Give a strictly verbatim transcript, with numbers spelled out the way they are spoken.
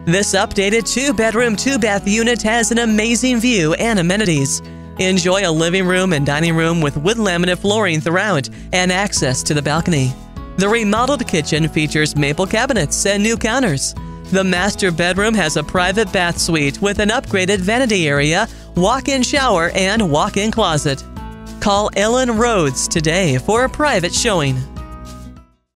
This updated two-bedroom, two-bath unit has an amazing view and amenities. Enjoy a living room and dining room with wood laminate flooring throughout and access to the balcony. The remodeled kitchen features maple cabinets and new counters. The master bedroom has a private bath suite with an upgraded vanity area, walk-in shower, and walk-in closet. Call Ellen Rhodes today for a private showing.